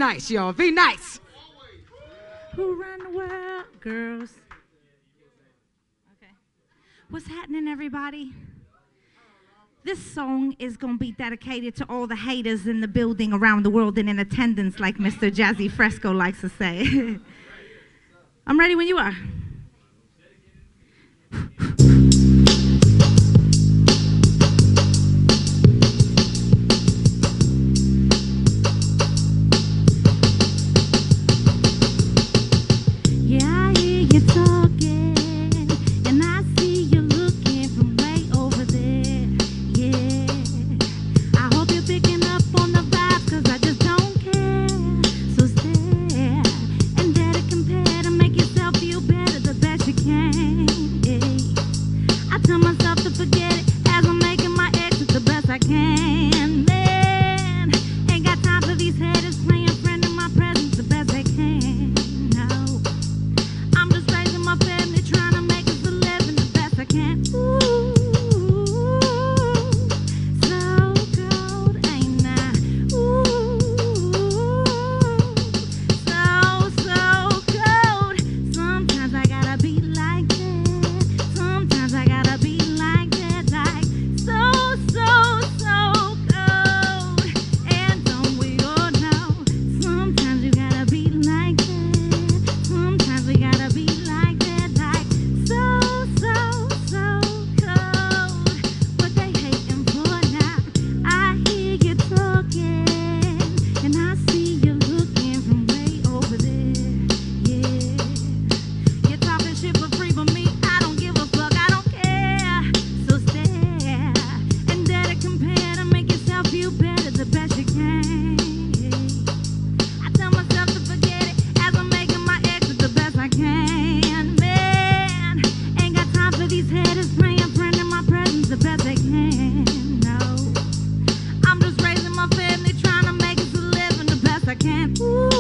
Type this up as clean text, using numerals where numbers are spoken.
Nice, y'all. Be nice. Who run the world, girls? Okay. What's happening, everybody? This song is going to be dedicated to all the haters in the building around the world and in attendance, like Mr. Jazzy Fresco likes to say. I'm ready when you are. I can't. Ooh.